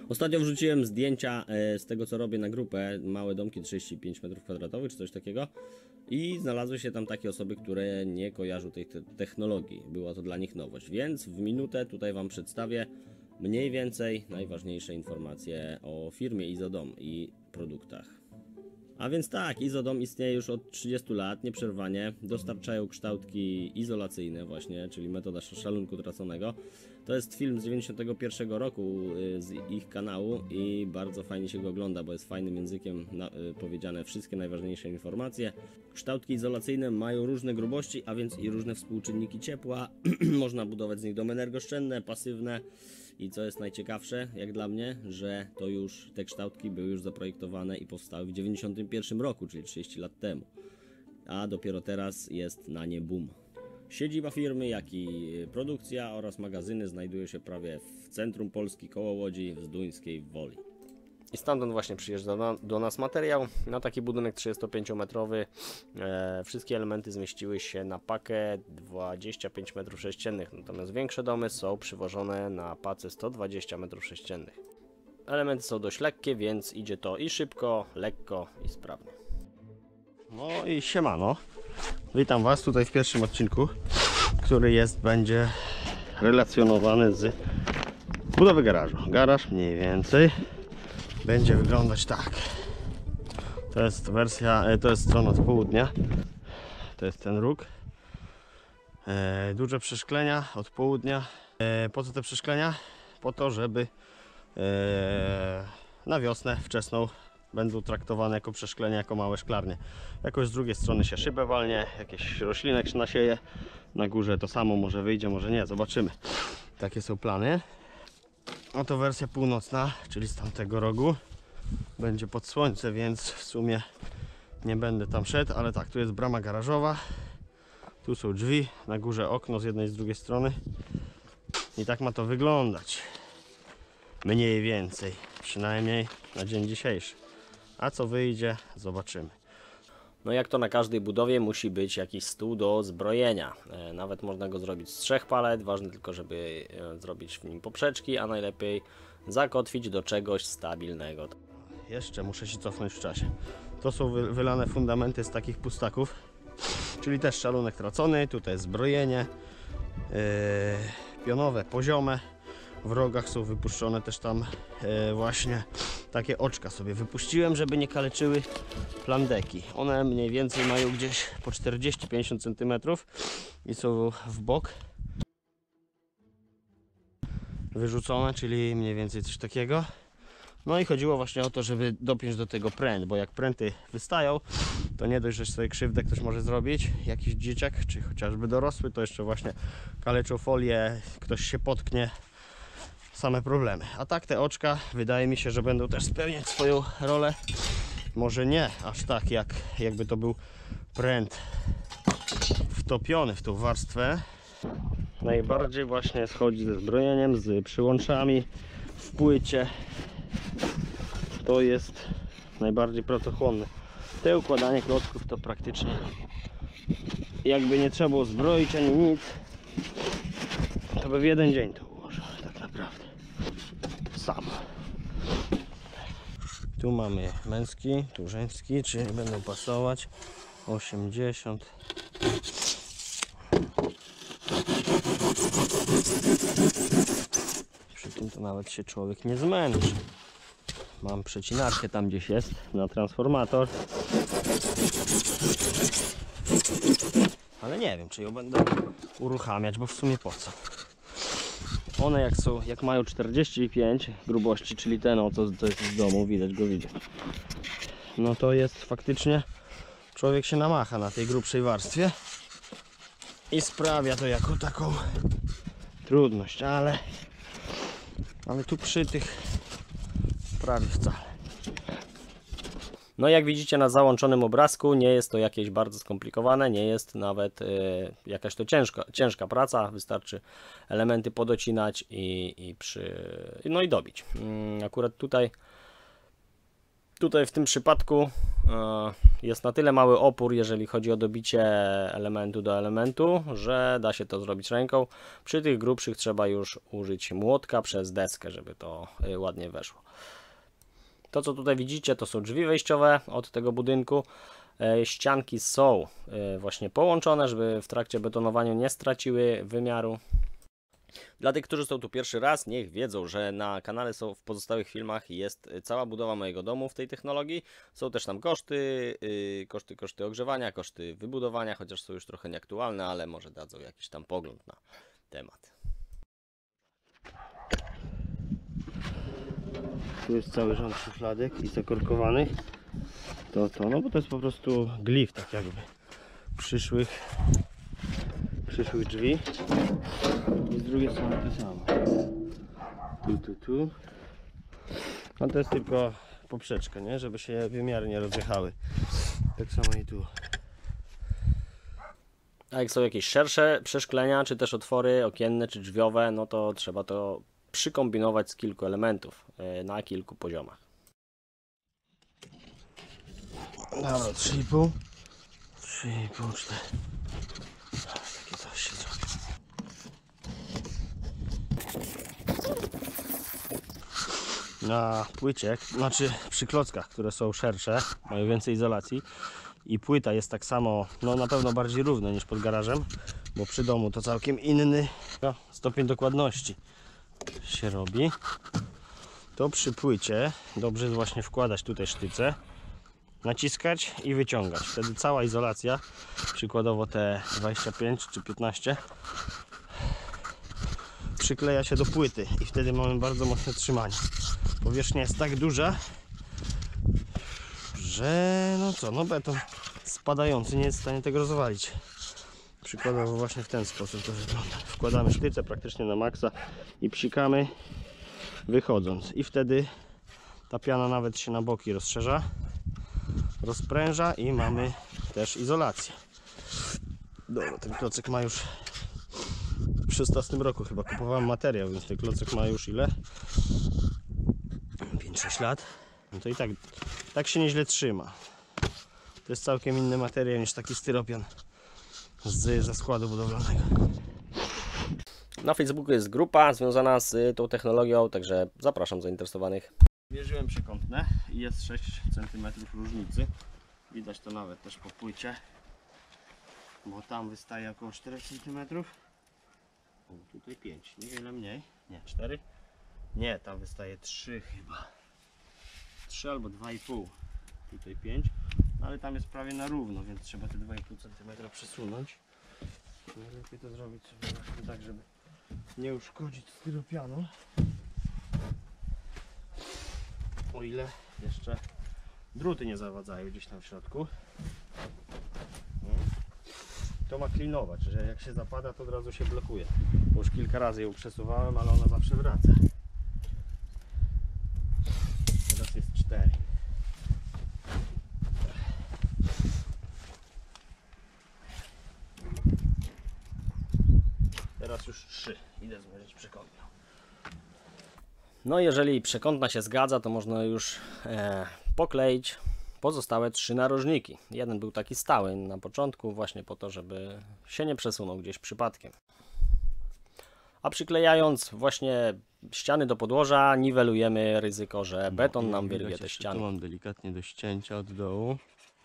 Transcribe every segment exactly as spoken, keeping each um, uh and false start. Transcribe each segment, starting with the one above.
Ostatnio wrzuciłem zdjęcia z tego, co robię na grupę, małe domki trzydzieści pięć metrów kwadratowych czy coś takiego, i znalazły się tam takie osoby, które nie kojarzą tej te technologii. Była to dla nich nowość, więc w minutę tutaj Wam przedstawię mniej więcej najważniejsze informacje o firmie Izodom i produktach. A więc tak, Izodom istnieje już od trzydziestu lat, nieprzerwanie. Dostarczają kształtki izolacyjne właśnie, czyli metoda szalunku traconego. To jest film z dziewięćdziesiątego pierwszego roku z ich kanału i bardzo fajnie się go ogląda, bo jest fajnym językiem na, powiedziane wszystkie najważniejsze informacje. Kształtki izolacyjne mają różne grubości, a więc i różne współczynniki ciepła. Można budować z nich domy energooszczędne, pasywne. I co jest najciekawsze, jak dla mnie, że to już te kształtki były już zaprojektowane i powstały w dziewięćdziesiątym pierwszym roku, czyli trzydzieści lat temu. A dopiero teraz jest na nie boom. Siedziba firmy, jak i produkcja oraz magazyny znajdują się prawie w centrum Polski, koło Łodzi, w Zduńskiej, w Woli. I stamtąd właśnie przyjeżdża do, do nas materiał na taki budynek trzydziestopięciometrowy. E, wszystkie elementy zmieściły się na pakę dwadzieścia pięć metrów sześciennych, natomiast większe domy są przywożone na pace sto dwadzieścia metrów sześciennych. Elementy są dość lekkie, więc idzie to i szybko, lekko i sprawnie. No i siemano. Witam Was tutaj w pierwszym odcinku, który jest, będzie relacjonowany z budowy garażu. Garaż mniej więcej będzie wyglądać tak. To jest wersja, to jest strona od południa. To jest ten róg. E, duże przeszklenia od południa. E, po co te przeszklenia? Po to, żeby e, na wiosnę wczesną będą traktowane jako przeszklenia, jako małe szklarnie. Jakoś z drugiej strony się szybę walnie, jakiś roślinek się nasieje. Na górze to samo może wyjdzie, może nie. Zobaczymy. Takie są plany. Oto wersja północna, czyli z tamtego rogu. Będzie pod słońce, więc w sumie nie będę tam szedł, ale tak, tu jest brama garażowa. Tu są drzwi, na górze okno z jednej i z drugiej strony. I tak ma to wyglądać. Mniej więcej, przynajmniej na dzień dzisiejszy. A co wyjdzie, zobaczymy. No jak to na każdej budowie, musi być jakiś stół do zbrojenia. E, nawet można go zrobić z trzech palet, ważne tylko, żeby e, zrobić w nim poprzeczki, a najlepiej zakotwić do czegoś stabilnego. Jeszcze muszę się cofnąć w czasie. To są wy, wylane fundamenty z takich pustaków, czyli też szalunek tracony, tutaj jest zbrojenie, e, pionowe, poziome. W rogach są wypuszczone też tam e, właśnie takie oczka sobie wypuściłem, żeby nie kaleczyły plandeki. One mniej więcej mają gdzieś po czterdzieści do pięćdziesięciu centymetrów i są w bok wyrzucone, czyli mniej więcej coś takiego. No i chodziło właśnie o to, żeby dopiąć do tego pręt, bo jak pręty wystają, to nie dość, że sobie krzywdę ktoś może zrobić, jakiś dzieciak, czy chociażby dorosły, to jeszcze właśnie kaleczą folię, ktoś się potknie. Same problemy. A tak te oczka wydaje mi się, że będą też spełniać swoją rolę. Może nie aż tak, jak jakby to był pręt wtopiony w tą warstwę. Najbardziej właśnie schodzi ze zbrojeniem, z przyłączami w płycie. To jest najbardziej pracochłonne. Te układanie klocków to praktycznie jakby nie trzeba było zbroić ani nic, to by w jeden dzień to ułożył tak naprawdę. Sam. Tu mamy męski, tu żeński, czyli będą pasować osiemdziesiąt. Przy tym to nawet się człowiek nie zmęczy. Mam przecinarkę tam gdzieś jest na transformator. Ale nie wiem, czy ją będę uruchamiać, bo w sumie po co? One jak są, jak mają czterdzieści pięć grubości, czyli ten oto, co jest z domu, widać go, widać. No to jest faktycznie, człowiek się namacha na tej grubszej warstwie i sprawia to jako taką trudność, ale ale tu przy tych prawie wcale. No jak widzicie na załączonym obrazku, nie jest to jakieś bardzo skomplikowane, nie jest nawet y, jakaś to ciężka, ciężka praca, wystarczy elementy podocinać i, i przy, no i dobić. Y, akurat tutaj, tutaj w tym przypadku y, jest na tyle mały opór, jeżeli chodzi o dobicie elementu do elementu, że da się to zrobić ręką. Przy tych grubszych trzeba już użyć młotka przez deskę, żeby to ładnie weszło. To, co tutaj widzicie, to są drzwi wejściowe od tego budynku. Ścianki są właśnie połączone, żeby w trakcie betonowania nie straciły wymiaru. Dla tych, którzy są tu pierwszy raz, niech wiedzą, że na kanale są w pozostałych filmach jest cała budowa mojego domu w tej technologii. Są też tam koszty, yy, koszty, koszty ogrzewania, koszty wybudowania, chociaż są już trochę nieaktualne, ale może dadzą jakiś tam pogląd na temat. Tu jest cały rząd szufladek i zakorkowanych. To to, no bo to jest po prostu glif, tak jakby przyszłych, przyszłych drzwi. I z drugiej strony to samo. Tu, tu, tu. No to jest tylko poprzeczka, nie? Żeby się wymiary nie rozjechały. Tak samo i tu. A jak są jakieś szersze przeszklenia, czy też otwory okienne, czy drzwiowe, no to trzeba to przykombinować z kilku elementów na kilku poziomach. Dobra, trzy i pół. trzy i pół, cztery. Takie coś się zrobi. Na płycie, znaczy przy klockach, które są szersze, mają więcej izolacji i płyta jest tak samo, no na pewno bardziej równa niż pod garażem, bo przy domu to całkiem inny no, stopień dokładności się robi. To przy płycie dobrze jest właśnie wkładać tutaj sztyce, naciskać i wyciągać. Wtedy cała izolacja, przykładowo te dwadzieścia pięć czy piętnaście, przykleja się do płyty i wtedy mamy bardzo mocne trzymanie. Powierzchnia jest tak duża, że no co, no beton spadający nie jest w stanie tego rozwalić. Przykładowo właśnie w ten sposób to wygląda. Wkładamy sztyce praktycznie na maksa i psikamy wychodząc. I wtedy ta piana nawet się na boki rozszerza, rozpręża i mamy też izolację. Dobra, ten klocek ma już w szesnastym roku chyba kupowałem materiał, więc ten klocek ma już ile? pięć sześć lat. No to i tak, tak się nieźle trzyma. To jest całkiem inny materiał niż taki styropian z, ze składu budowlanego. Na Facebooku jest grupa związana z tą technologią, także zapraszam zainteresowanych. Mierzyłem przekątne i jest sześć centymetrów różnicy. Widać to nawet też po płycie, bo tam wystaje około cztery centymetry. O, tutaj pięć, niewiele mniej. Nie, cztery? Nie, tam wystaje trzy chyba. trzy albo dwa i pół. Tutaj pięć, ale tam jest prawie na równo, więc trzeba te dwa i pół centymetra przesunąć. Najlepiej to zrobić sobie właśnie tak, żeby nie uszkodzić styropianu. O ile jeszcze druty nie zawadzają gdzieś tam w środku. To ma klinować, że jak się zapada, to od razu się blokuje. Bo już kilka razy ją przesuwałem, ale ona zawsze wraca. Teraz jest cztery. Teraz już trzy. Idę zmierzyć przekątną. No jeżeli przekątna się zgadza, to można już e, pokleić pozostałe trzy narożniki. Jeden był taki stały na początku, właśnie po to, żeby się nie przesunął gdzieś przypadkiem. A przyklejając właśnie ściany do podłoża, niwelujemy ryzyko, że beton nam wyrwie te ściany. Tu mam delikatnie do ścięcia od dołu.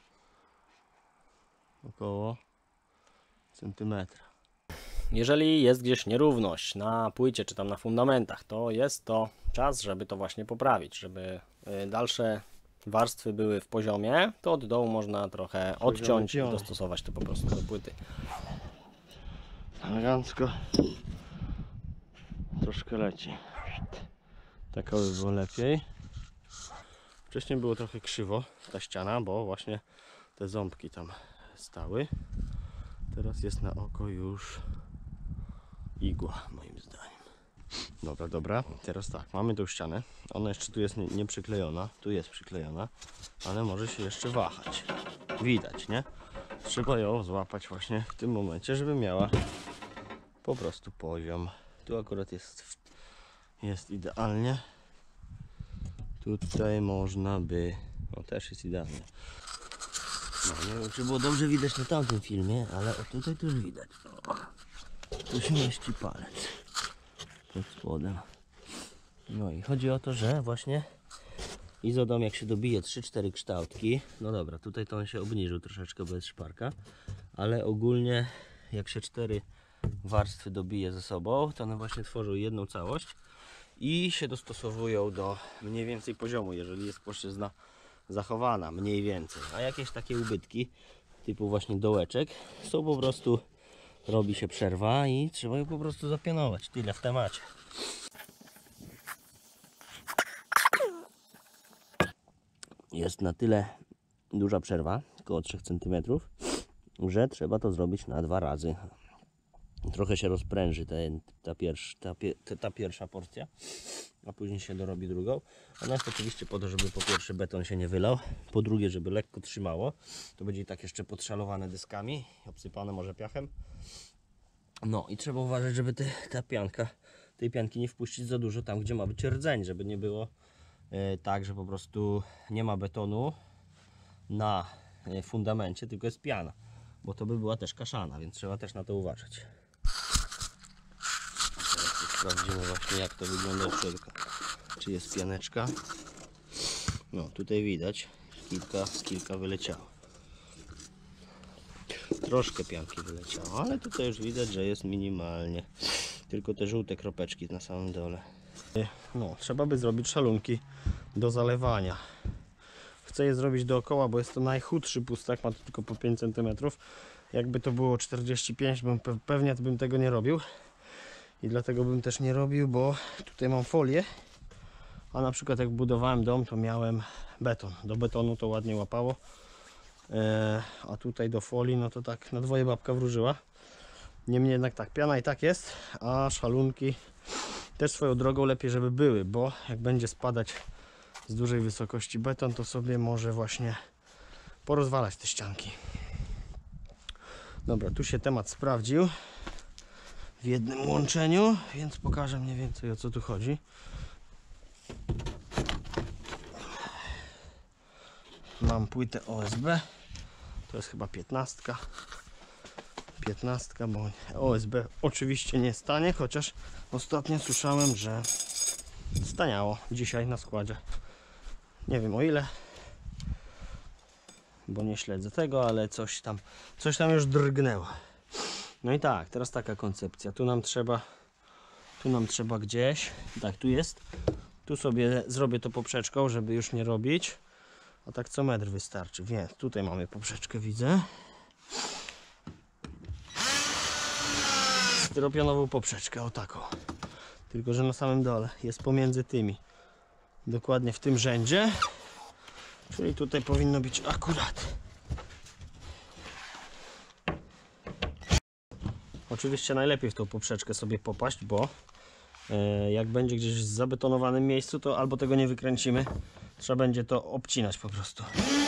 Około centymetra. Jeżeli jest gdzieś nierówność na płycie czy tam na fundamentach, to jest to czas, żeby to właśnie poprawić, żeby dalsze warstwy były w poziomie, to od dołu można trochę odciąć i dostosować to po prostu do płyty. Elegancko. Troszkę leci. Tak by było lepiej. Wcześniej było trochę krzywo ta ściana, bo właśnie te ząbki tam stały. Teraz jest na oko już igła, moim zdaniem. Dobra, dobra. Teraz tak, mamy tą ścianę. Ona jeszcze tu jest nie, nie przyklejona. Tu jest przyklejona, ale może się jeszcze wahać. Widać, nie? Trzeba ją złapać właśnie w tym momencie, żeby miała po prostu poziom. Tu akurat jest, jest idealnie. Tutaj można by... O, też jest idealnie. No, nie wiem, czy było dobrze widać na tamtym filmie, ale o tutaj to już widać. O, tu się mieści palec pod spodem. No i chodzi o to, że właśnie izodom jak się dobije trzy cztery kształtki, no dobra, tutaj to on się obniżył troszeczkę bez szparka, ale ogólnie jak się cztery warstwy dobije ze sobą, to one właśnie tworzą jedną całość i się dostosowują do mniej więcej poziomu, jeżeli jest płaszczyzna zachowana, mniej więcej. A jakieś takie ubytki, typu właśnie dołeczek, są po prostu, robi się przerwa i trzeba ją po prostu zapianować. Tyle w temacie. Jest na tyle duża przerwa, około trzech centymetrów, że trzeba to zrobić na dwa razy. Trochę się rozpręży ten, ta, pierwsza, ta, ta pierwsza porcja, a później się dorobi drugą. Ona jest oczywiście po to, żeby po pierwsze beton się nie wylał, po drugie, żeby lekko trzymało. To będzie i tak jeszcze podszalowane dyskami, obsypane może piachem. No i trzeba uważać, żeby te, ta pianka, tej pianki nie wpuścić za dużo tam, gdzie ma być rdzeń, żeby nie było e, tak, że po prostu nie ma betonu na e, fundamencie, tylko jest piana, bo to by była też kaszana, więc trzeba też na to uważać. Sprawdzimy właśnie, jak to wygląda w środku. Czy jest pianeczka? No, tutaj widać, kilka, kilka wyleciało. Troszkę pianki wyleciało, ale tutaj już widać, że jest minimalnie. Tylko te żółte kropeczki na samym dole. No, trzeba by zrobić szalunki do zalewania. Chcę je zrobić dookoła, bo jest to najchudszy pustak, ma to tylko po pięć centymetrów. Jakby to było czterdzieści pięć, bym pewnie bym tego nie robił. I dlatego bym też nie robił, bo tutaj mam folię, a na przykład jak budowałem dom, to miałem beton. Do betonu to ładnie łapało, eee, a tutaj do folii, no to tak na dwoje babka wróżyła. Niemniej jednak tak, piana i tak jest, a szalunki też swoją drogą lepiej, żeby były, bo jak będzie spadać z dużej wysokości beton, to sobie może właśnie porozwalać te ścianki. Dobra, tu się temat sprawdził w jednym łączeniu, więc pokażę mniej więcej, o co tu chodzi. Mam płytę O S B, to jest chyba piętnastka, piętnastka, bo O S B oczywiście nie stanie, chociaż ostatnio słyszałem, że staniało dzisiaj na składzie. Nie wiem o ile, bo nie śledzę tego, ale coś tam, coś tam już drgnęło. No i tak, teraz taka koncepcja. Tu nam trzeba, tu nam trzeba gdzieś, tak, tu jest. Tu sobie zrobię to poprzeczką, żeby już nie robić. A tak co metr wystarczy, więc tutaj mamy poprzeczkę, widzę. Styropianową poprzeczkę, o taką. Tylko że na samym dole, jest pomiędzy tymi. Dokładnie w tym rzędzie. Czyli tutaj powinno być akurat. Oczywiście najlepiej w tą poprzeczkę sobie popaść, bo e, jak będzie gdzieś w zabetonowanym miejscu, to albo tego nie wykręcimy, trzeba będzie to obcinać po prostu.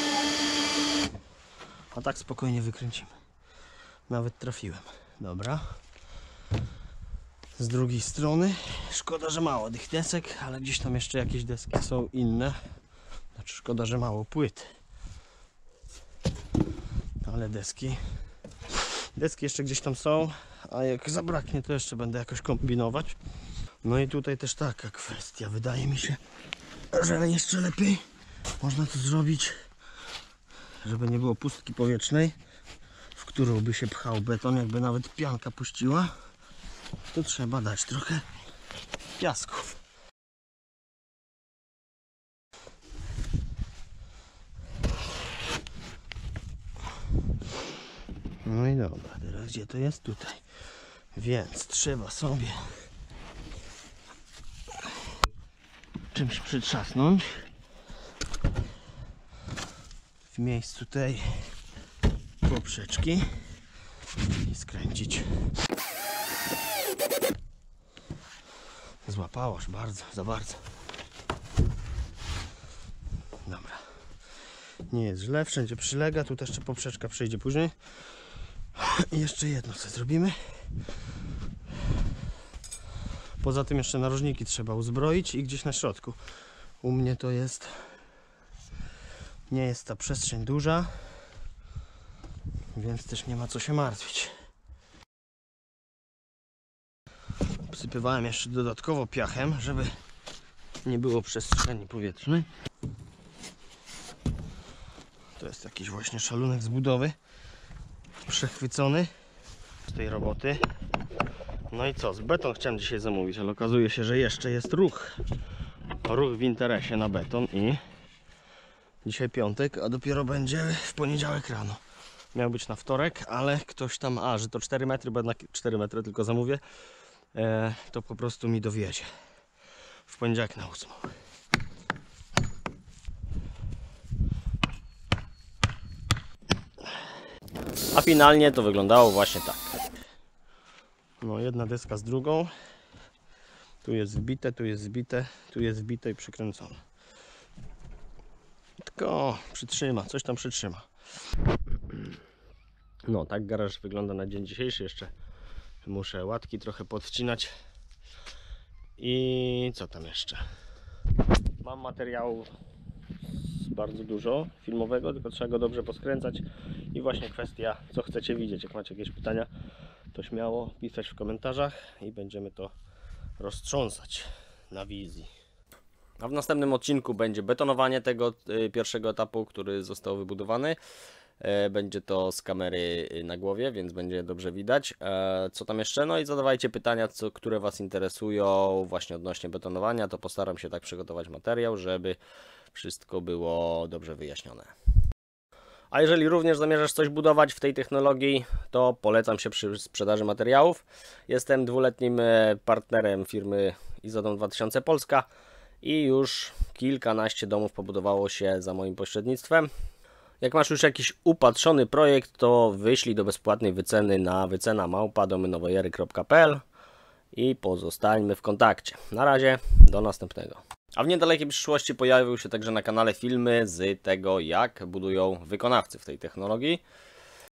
A tak spokojnie wykręcimy. Nawet trafiłem. Dobra. Z drugiej strony szkoda, że mało tych desek, ale gdzieś tam jeszcze jakieś deski są inne. Znaczy szkoda, że mało płyt. Ale deski Deski jeszcze gdzieś tam są, a jak zabraknie, to jeszcze będę jakoś kombinować. No i tutaj też taka kwestia. Wydaje mi się, że jeszcze lepiej można to zrobić, żeby nie było pustki powietrznej, w którą by się pchał beton, jakby nawet pianka puściła, to trzeba dać trochę piasku. No i dobra, teraz gdzie to jest? Tutaj. Więc trzeba sobie czymś przytrzasnąć w miejscu tej poprzeczki i skręcić. Złapałaś bardzo, za bardzo. Dobra. Nie jest źle, wszędzie przylega, tu też jeszcze poprzeczka przyjdzie później. I jeszcze jedno co zrobimy. Poza tym jeszcze narożniki trzeba uzbroić i gdzieś na środku. U mnie to jest, nie jest ta przestrzeń duża, więc też nie ma co się martwić. Obsypywałem jeszcze dodatkowo piachem, żeby nie było przestrzeni powietrznej. To jest jakiś właśnie szalunek z budowy, przechwycony z tej roboty. No i co, z beton chciałem dzisiaj zamówić, ale okazuje się, że jeszcze jest ruch. Ruch w interesie na beton i dzisiaj piątek, a dopiero będzie w poniedziałek rano. Miał być na wtorek, ale ktoś tam, a że to cztery metry, bo jednak cztery metry tylko zamówię, e, to po prostu mi dowiezie w poniedziałek na ósmą. A finalnie to wyglądało właśnie tak. No, jedna deska z drugą. Tu jest zbite, tu jest zbite, tu jest zbite i przykręcone. Tylko przytrzyma, coś tam przytrzyma. No, tak garaż wygląda na dzień dzisiejszy. Jeszcze muszę łatki trochę podcinać. I co tam jeszcze? Mam materiału bardzo dużo filmowego, tylko trzeba go dobrze poskręcać. I właśnie kwestia, co chcecie widzieć. Jak macie jakieś pytania, to śmiało pisać w komentarzach i będziemy to roztrząsać na wizji. A w następnym odcinku będzie betonowanie tego y, pierwszego etapu, który został wybudowany. E, będzie to z kamery na głowie, więc będzie dobrze widać. E, co tam jeszcze? No i zadawajcie pytania, co, które Was interesują właśnie odnośnie betonowania. To postaram się tak przygotować materiał, żeby wszystko było dobrze wyjaśnione. A jeżeli również zamierzasz coś budować w tej technologii, to polecam się przy sprzedaży materiałów. Jestem dwuletnim partnerem firmy Izodom dwa tysiące Polska i już kilkanaście domów pobudowało się za moim pośrednictwem. Jak masz już jakiś upatrzony projekt, to wyślij do bezpłatnej wyceny na wycena małpa domynowojery kropka p l i pozostańmy w kontakcie. Na razie, do następnego. A w niedalekiej przyszłości pojawią się także na kanale filmy z tego, jak budują wykonawcy w tej technologii.